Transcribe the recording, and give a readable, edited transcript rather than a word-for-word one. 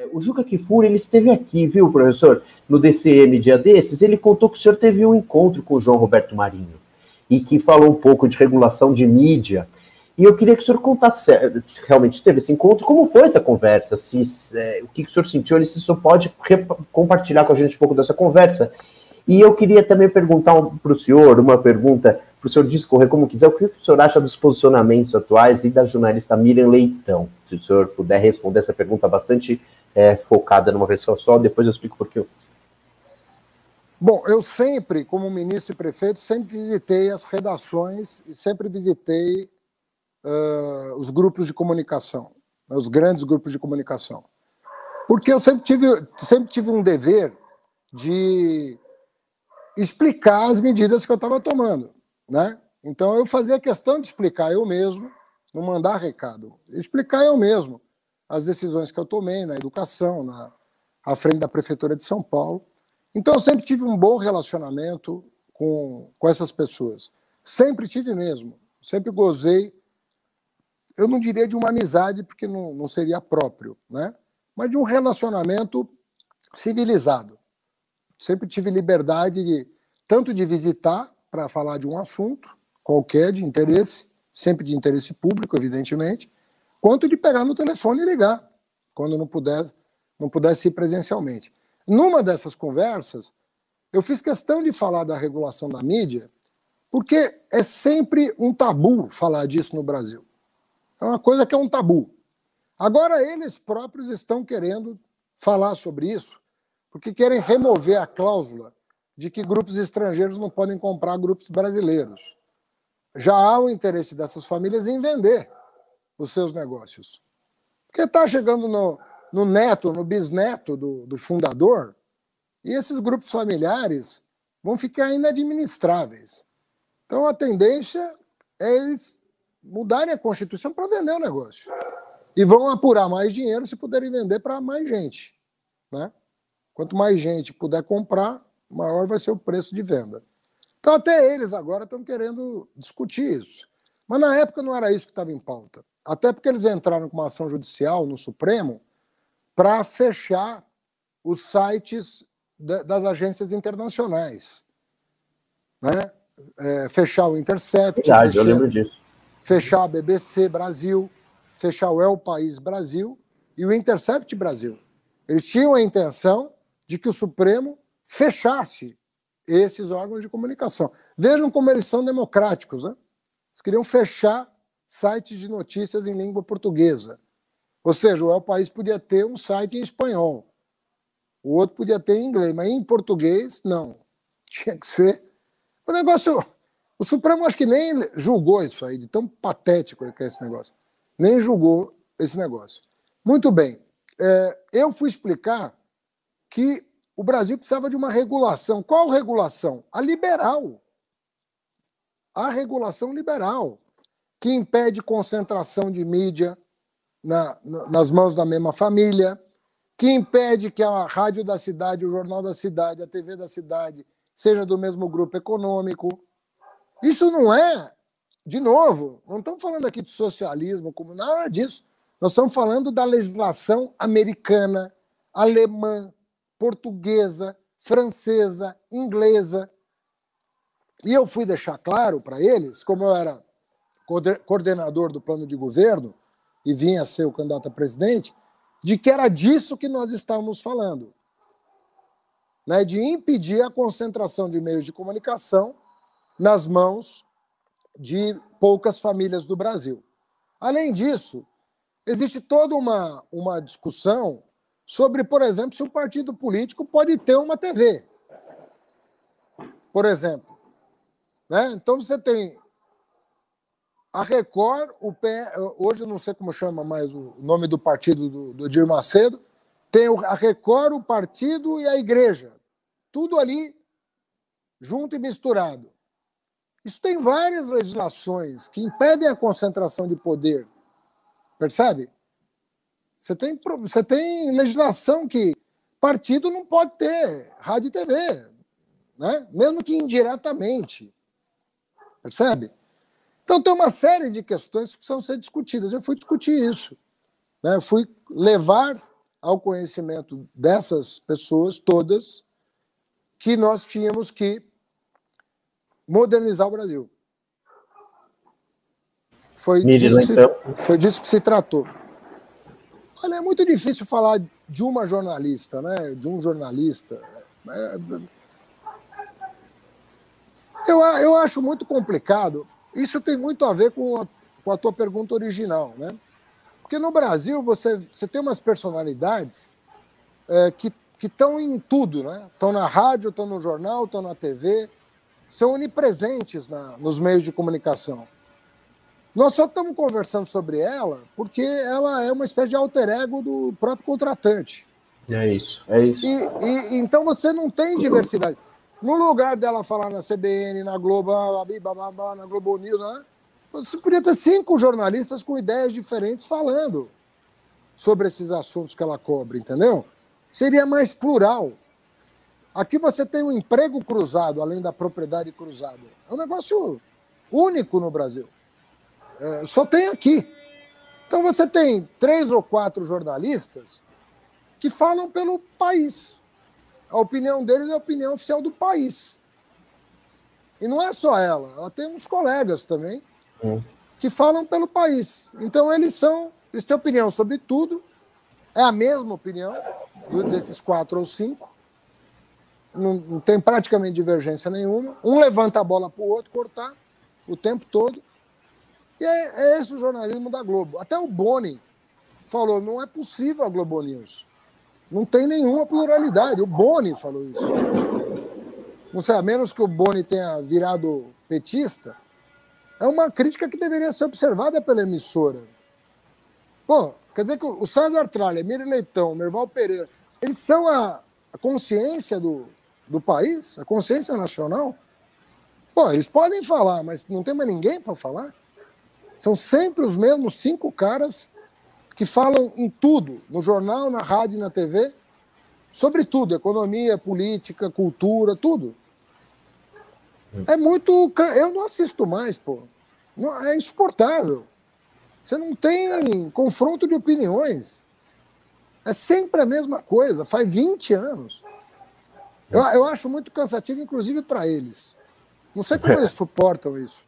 O Juca Kfouri, ele esteve aqui, viu, professor? No DCM dia desses, ele contou que o senhor teve um encontro com o João Roberto Marinho e que falou um pouco de regulação de mídia. E eu queria que o senhor contasse, se realmente teve esse encontro, como foi essa conversa, o que o senhor sentiu, se o senhor pode compartilhar com a gente um pouco dessa conversa. E eu queria também perguntar para o senhor, uma pergunta, para o senhor discorrer como quiser, o que o senhor acha dos posicionamentos atuais e da jornalista Miriam Leitão? Se o senhor puder responder essa pergunta bastante focada numa pessoa só, depois eu explico por que eu fiz. Bom, eu sempre, como ministro e prefeito, sempre visitei as redações e sempre visitei os grupos de comunicação, os grandes grupos de comunicação. Porque eu sempre tive um dever de explicar as medidas que eu estava tomando, né? Então eu fazia questão de explicar eu mesmo, não mandar recado, explicar eu mesmo as decisões que eu tomei na educação, à frente da Prefeitura de São Paulo. Então eu sempre tive um bom relacionamento com essas pessoas. Sempre tive mesmo, sempre gozei. Eu não diria de uma amizade, porque não seria próprio, né? Mas de um relacionamento civilizado. Sempre tive liberdade tanto de visitar para falar de um assunto qualquer, de interesse, sempre de interesse público, evidentemente, quanto de pegar no telefone e ligar, quando não pudesse ir presencialmente. Numa dessas conversas, eu fiz questão de falar da regulação da mídia, porque é sempre um tabu falar disso no Brasil. É uma coisa que é um tabu. Agora, eles próprios estão querendo falar sobre isso, porque querem remover a cláusula de que grupos estrangeiros não podem comprar grupos brasileiros. Já há o interesse dessas famílias em vender os seus negócios. Porque está chegando no neto, no bisneto do fundador, e esses grupos familiares vão ficar inadministráveis. Então, a tendência é eles mudarem a Constituição para vender o negócio. E vão apurar mais dinheiro se puderem vender para mais gente, né? Quanto mais gente puder comprar, maior vai ser o preço de venda. Então até eles agora estão querendo discutir isso. Mas na época não era isso que estava em pauta. Até porque eles entraram com uma ação judicial no Supremo para fechar os sites das agências internacionais, né? Fechar o Intercept, Verdade, eu lembro disso. Fechar a BBC Brasil, fechar o El País Brasil e o Intercept Brasil. Eles tinham a intenção de que o Supremo fechasse esses órgãos de comunicação. Vejam como eles são democráticos, né? Eles queriam fechar sites de notícias em língua portuguesa. Ou seja, o El País podia ter um site em espanhol, o outro podia ter em inglês, mas em português, não. Tinha que ser... O negócio... O Supremo acho que nem julgou isso aí, de tão patético que é esse negócio. Nem julgou esse negócio. Muito bem. Eu fui explicar que o Brasil precisava de uma regulação. Qual regulação? A liberal. A regulação liberal, que impede concentração de mídia nas mãos da mesma família, que impede que a rádio da cidade, o jornal da cidade, a TV da cidade seja do mesmo grupo econômico. Isso não é, de novo, não estamos falando aqui de socialismo, como nada disso. Nós estamos falando da legislação americana, alemã, portuguesa, francesa, inglesa. E eu fui deixar claro para eles, como eu era coordenador do plano de governo e vinha a ser o candidato a presidente, de que era disso que nós estávamos falando, né? De impedir a concentração de meios de comunicação nas mãos de poucas famílias do Brasil. Além disso, existe toda uma discussão sobre, por exemplo, se um partido político pode ter uma TV. Por exemplo. Né? Então você tem a Record, hoje eu não sei como chama mais o nome do partido do Edir Macedo, tem a Record, o partido e a igreja. Tudo ali junto e misturado. Isso tem várias legislações que impedem a concentração de poder. Percebe? Você tem legislação que partido não pode ter rádio e TV, né? Mesmo que indiretamente. Percebe? Então tem uma série de questões que precisam ser discutidas. Eu fui discutir isso, né? Eu fui levar ao conhecimento dessas pessoas todas que nós tínhamos que modernizar o Brasil. Foi disso que se tratou. Olha, é muito difícil falar de uma jornalista, né? De um jornalista. Eu acho muito complicado. Isso tem muito a ver com a tua pergunta original, né? Porque no Brasil você tem umas personalidades que estão em tudo, né? Estão na rádio, estão no jornal, estão na TV, são onipresentes nos meios de comunicação. Nós só estamos conversando sobre ela porque ela é uma espécie de alter ego do próprio contratante. É isso, é isso. Então você não tem diversidade. No lugar dela falar na CBN, na Globo, na Globo News, né? Você podia ter 5 jornalistas com ideias diferentes falando sobre esses assuntos que ela cobre, entendeu? Seria mais plural. Aqui você tem um emprego cruzado, além da propriedade cruzada. É um negócio único no Brasil. Só tem aqui. Então você tem 3 ou 4 jornalistas que falam pelo país. A opinião deles é a opinião oficial do país. E não é só ela tem uns colegas também que falam pelo país. Então eles têm opinião sobre tudo, é a mesma opinião desses 4 ou 5, não tem praticamente divergência nenhuma. Um levanta a bola para o outro cortar o tempo todo. E é esse o jornalismo da Globo. Até o Boni falou, não é possível a Globo News. Não tem nenhuma pluralidade. O Boni falou isso. Não sei, a menos que o Boni tenha virado petista, é uma crítica que deveria ser observada pela emissora. Bom, quer dizer que o César Tralha, Miri Leitão, Merval Pereira, eles são a consciência do país, a consciência nacional. Bom, eles podem falar, mas não tem mais ninguém para falar. São sempre os mesmos 5 caras que falam em tudo, no jornal, na rádio, na TV, sobre tudo, economia, política, cultura, tudo. É muito... Eu não assisto mais, pô. É insuportável. Você não tem confronto de opiniões. É sempre a mesma coisa, faz 20 anos. Eu acho muito cansativo, inclusive para eles. Não sei como eles suportam isso.